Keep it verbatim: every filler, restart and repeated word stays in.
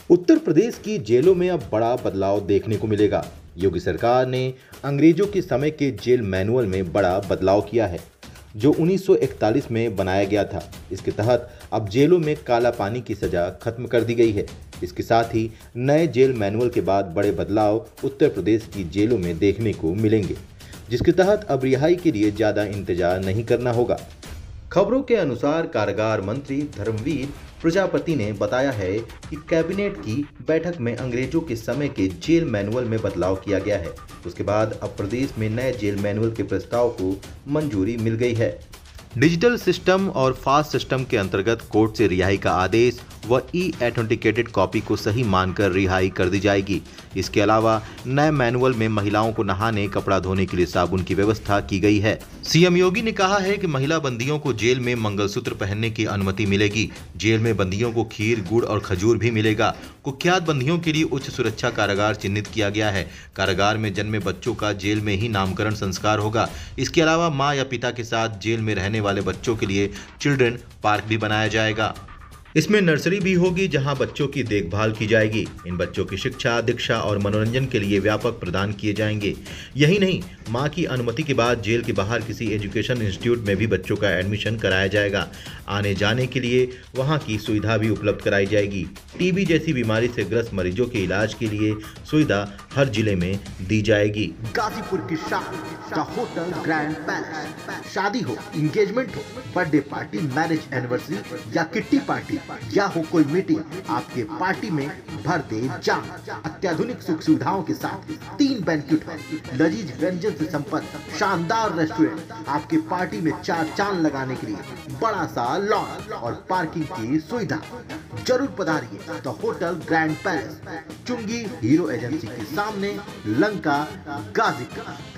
उत्तर प्रदेश की जेलों में अब बड़ा बदलाव देखने को मिलेगा। योगी सरकार ने अंग्रेजों के समय के जेल मैनुअल में बड़ा बदलाव किया है, जो उन्नीस सौ इकतालीस में बनाया गया था। इसके तहत अब जेलों में काला पानी की सजा खत्म कर दी गई है। इसके साथ ही नए जेल मैनुअल के बाद बड़े बदलाव उत्तर प्रदेश की जेलों में देखने को मिलेंगे, जिसके तहत अब रिहाई के लिए ज़्यादा इंतजार नहीं करना होगा। खबरों के अनुसार कारागार मंत्री धर्मवीर प्रजापति ने बताया है कि कैबिनेट की बैठक में अंग्रेजों के समय के जेल मैनुअल में बदलाव किया गया है। उसके बाद अब प्रदेश में नए जेल मैनुअल के प्रस्ताव को मंजूरी मिल गई है। डिजिटल सिस्टम और फास्ट सिस्टम के अंतर्गत कोर्ट से रिहाई का आदेश व ई ऑथेंटिकेटेड कॉपी को सही मानकर रिहाई कर दी जाएगी। इसके अलावा नए मैनुअल में महिलाओं को नहाने, कपड़ा धोने के लिए साबुन की व्यवस्था की गई है। सीएम योगी ने कहा है कि महिला बंदियों को जेल में मंगलसूत्र पहनने की अनुमति मिलेगी। जेल में बंदियों को खीर, गुड़ और खजूर भी मिलेगा। कुख्यात बंदियों के लिए उच्च सुरक्षा कारागार चिन्हित किया गया है। कारागार में जन्मे बच्चों का जेल में ही नामकरण संस्कार होगा। इसके अलावा माँ या पिता के साथ जेल में रहने वाले बच्चों के लिए चिल्ड्रन पार्क भी बनाया जाएगा। इसमें नर्सरी भी होगी, जहां बच्चों की देखभाल की जाएगी। इन बच्चों की शिक्षा, दीक्षा और मनोरंजन के लिए व्यापक प्रदान किए जाएंगे। यही नहीं, मां की अनुमति के बाद जेल के बाहर किसी एजुकेशन इंस्टीट्यूट में भी बच्चों का एडमिशन कराया जाएगा। आने जाने के लिए वहां की सुविधा भी उपलब्ध कराई जाएगी। टीबी जैसी बीमारी से ग्रस्त मरीजों के इलाज के लिए सुविधा हर जिले में दी जाएगी। गाजीपुर की शान द होटल ग्रैंड पैलेस। शादी हो, इंगेजमेंट हो, बर्थडे पार्टी, मैरिज एनिवर्सरी या किट्टी पार्टी या हो कोई मीटिंग, आपके पार्टी में भर दे जान। अत्याधुनिक सुख सुविधाओं के साथ तीन बैंक्वेट हॉल, लजीज व्यंजन से संपन्न शानदार रेस्टोरेंट, आपके पार्टी में चार चांद लगाने के लिए बड़ा सा लॉन और पार्किंग की सुविधा। जरूर पधारिए द होटल ग्रैंड पैलेस, चुंगी हीरो एजेंसी के सामने, लंका, गाजीपुर।